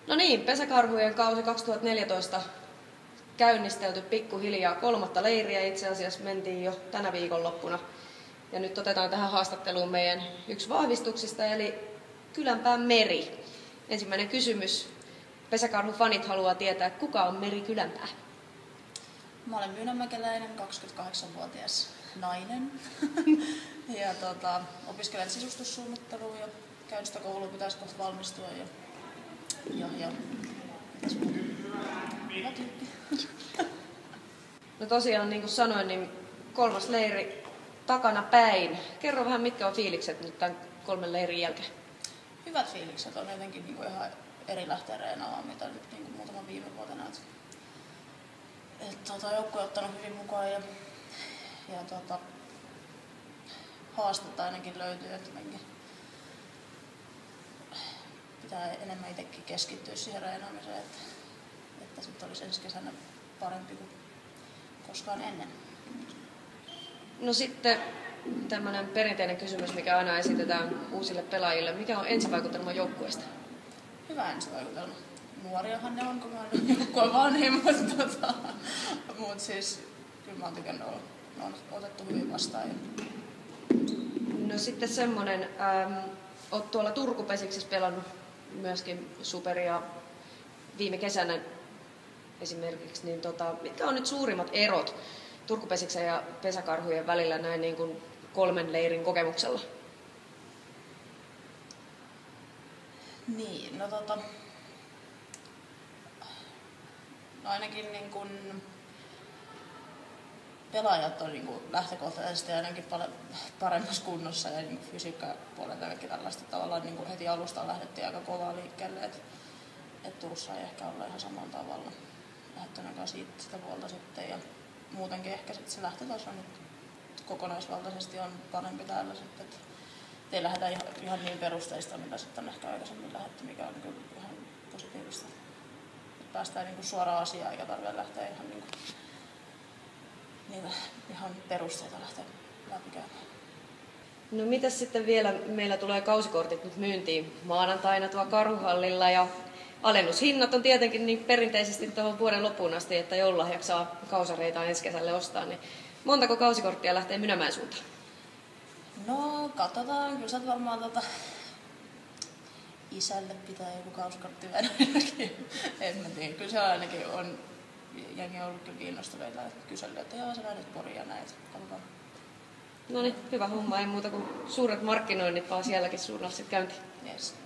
No niin, Pesäkarhujen kausi 2014 käynnistelty pikkuhiljaa 3. leiriä. Itse asiassa mentiin jo tänä viikonloppuna. Ja nyt otetaan tähän haastatteluun meidän yksi vahvistuksista, eli Kylänpään Meri. Ensimmäinen kysymys. Pesäkarhufanit haluaa tietää, kuka on Meri Kylänpää? Mä olen Myynämäkeläinen, 28-vuotias nainen. Ja opiskelen sisustussuunnittelua ja käyn sitä koulua, pitäisi kohta valmistua. Ja. Hyvä tyyppi. No tosiaan, niin kuin sanoin, niin 3. leiri takana päin. Kerro vähän, mitkä on fiilikset nyt tämän 3 leirin jälkeen? Hyvät fiilikset on jotenkin niin kuin ihan eri lähteä reenaamaan, mitä nyt niin kuin muutaman viime vuotena. Joukkue on ottanut hyvin mukaan ja haastetta ainakin löytyy, että pitää enemmän itsekin keskittyä siihen reenaamiseen, että sitten olisi ensi kesänä parempi kuin koskaan ennen. No sitten tämmöinen perinteinen kysymys, mikä aina esitetään uusille pelaajille. Mikä on ensivaikutelma joukkueesta? Hyvä ensivaikutelma. Nuoriahan ne on, kun mä olen joukkueen vanhemmat. Mutta siis kyllä mä oon tykännyt olla. Ne on otettu hyvin vastaan. No sitten semmoinen, oot tuolla Turkupesiksessä pelannut myöskin superia viime kesänä esimerkiksi, niin mitkä on nyt suurimmat erot Turkupesiksen ja Pesäkarhujen välillä näin niin kuin 3 leirin kokemuksella? Niin, no ainakin niin kuin pelaajat on niin kuin lähtökohtaisesti ainakin paljon paremmassa kunnossa ja niin fysiikkapuolelta ja kaikki tällaista. Tavallaan niin kuin heti alusta lähdettiin aika kovaa liikkeelle, että Turussa ei ehkä olla ihan samalla tavalla lähtönekaan sitä puolta sitten. Ja muutenkin ehkä sitten se lähtötaso nyt kokonaisvaltaisesti on parempi täällä sitten. Ei lähdetä ihan niin perusteista, mitä sitten on ehkä aikaisemmin lähdetty, mikä on kyllä ihan positiivista. Että päästään niin kuin suoraan asiaan eikä tarvitse lähteä ihan niin kuin niitä ihan perusteita lähteä läpikäymään. No mitäs sitten vielä, meillä tulee kausikortit nyt myyntiin maanantaina tuo Karhuhallilla ja alennushinnat on tietenkin niin perinteisesti tuohon vuoden loppuun asti, että joululahjaksi saa kausareita ensi kesälle ostaa. Niin montako kausikorttia lähtee Mynämäen suuntaan? No katsotaan, kyllä sä varmaan isälle pitää joku kausikortti vielä ainakin. En mä tiedä, kyllä se ainakin on jengi on ollut kyllä kiinnostuneita, että kysellyt, että joo, sä lähdet Poriin ja näin. Katsotaan. No niin, hyvä homma, ei muuta kuin suuret markkinoinnit vaan sielläkin suunnalla sitten käyntiin. Yes.